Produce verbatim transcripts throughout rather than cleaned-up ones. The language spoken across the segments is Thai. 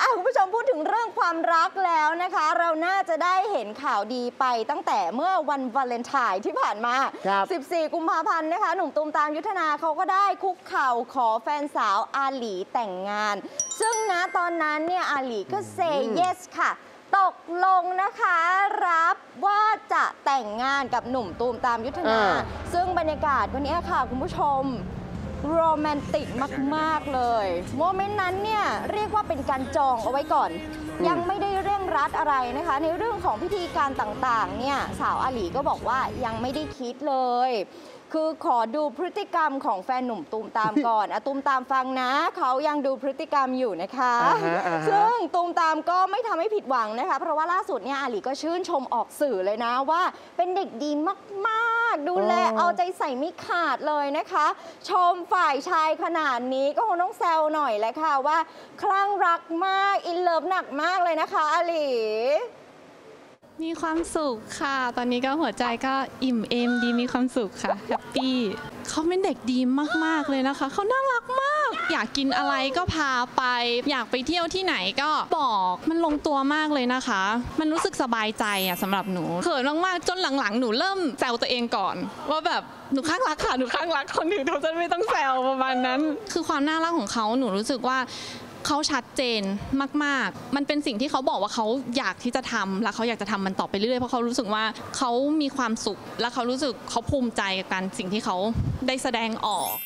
คุณผู้ชมพูดถึงเรื่องความรักแล้วนะคะเราน่าจะได้เห็นข่าวดีไปตั้งแต่เมื่อวันวาเลนไทน์ที่ผ่านมาสิบสี่กุมภาพันธ์นะคะหนุ่มตูมตามยุทธนาเขาก็ได้คุกเข่าขอแฟนสาวอาหลีแต่งงานซึ่งนะตอนนั้นเนี่ยอาหลีก็เซย์เยสค่ะตกลงนะคะรับว่าจะแต่งงานกับหนุ่มตูมตามยุทธนาซึ่งบรรยากาศวันนี้ค่ะคุณผู้ชมโรแมนติกมากๆเลยโมเมนต์นั้นเนี่ยเรียกว่าเป็นการจองเอาไว้ก่อนยังไม่ได้เร่งรัดอะไรนะคะในเรื่องของพิธีการต่างๆเนี่ยสาวอาหลีก็บอกว่ายังไม่ได้คิดเลยคือขอดูพฤติกรรมของแฟนหนุ่มตูมตามก่อนอะตูมตามฟังนะเขายังดูพฤติกรรมอยู่นะคะซึ่งตูมตามก็ไม่ทำให้ผิดหวังนะคะเพราะว่าล่าสุดเนี่ยอาหลีก็ชื่นชมออกสื่อเลยนะว่าเป็นเด็กดีมากๆดูแลเอาใจใส่ไม่ขาดเลยนะคะชมฝ่ายชายขนาดนี้ก็คงต้องแซวหน่อยแหละค่ะว่าคลั่งรักมากอินเลิฟหนักมากเลยนะคะอาหลีมีความสุขค่ะตอนนี้ก็หัวใจก็อิ่มเอมดีมีความสุขค่ะแฮปปี้เขาเป็นเด็กดีมากๆเลยนะคะเขาน่ารักมากอยากกินอะไรก็พาไปอยากไปเที่ยวที่ไหนก็บอกมันลงตัวมากเลยนะคะมันรู้สึกสบายใจอะสำหรับหนูเขินมากๆจนหลังๆหนูเริ่มแซวตัวเองก่อนว่าแบบหนูข้างรักค่ะหนูข้างรักคนอื่นเขาจะไม่ต้องแซวประมาณนั้นคือความน่ารักของเขาหนูรู้สึกว่าเขาชัดเจนมากๆมันเป็นสิ่งที่เขาบอกว่าเขาอยากที่จะทำและเขาอยากจะทำมันต่อไปเรื่อยๆเพราะเขารู้สึกว่าเขามีความสุขและเขารู้สึกเขาภูมิใจกับการสิ่งที่เขาได้แสดงออก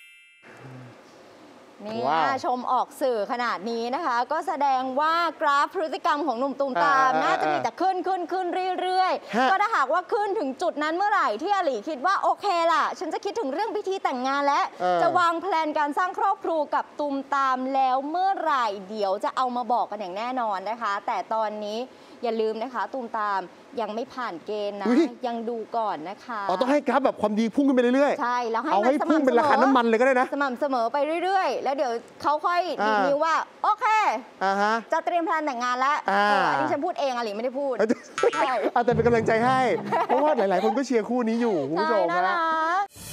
นี่ชมออกสื่อขนาดนี้นะคะก็แสดงว่ากราฟพฤติกรรมของหนุ่มตูมตามน่าจะมีแต่ขึ้นขึ้นขึ้นเรื่อยๆก็ถ้าหากว่าขึ้นถึงจุดนั้นเมื่อไหร่ที่อาหลีคิดว่าโอเคล่ะฉันจะคิดถึงเรื่องพิธีแต่งงานและจะวางแผนการสร้างครอบครัวกับตูมตามแล้วเมื่อไหร่เดี๋ยวจะเอามาบอกกันอย่างแน่นอนนะคะแต่ตอนนี้อย่าลืมนะคะตูมตามยังไม่ผ่านเกณฑ์นะยังดูก่อนนะคะอ๋อต้องให้กราฟแบบความดีพุ่งขึ้นไปเรื่อยๆใช่แล้วให้เอาให้พุ่งเป็นราคาน้ำมันเลยก็ได้นะสม่ำเสมอไปเรื่อยๆแล้วเดี๋ยวเขาค่อยดีนิ้วว่าโอเคจะเตรียมแผนแต่งงานแล้วอันนี้ฉันพูดเองอาหลีไม่ได้พูดแต่เป็นกำลังใจให้เพราะว่าหลายๆคนก็เชียร์คู่นี้อยู่คุณผู้ชมนะ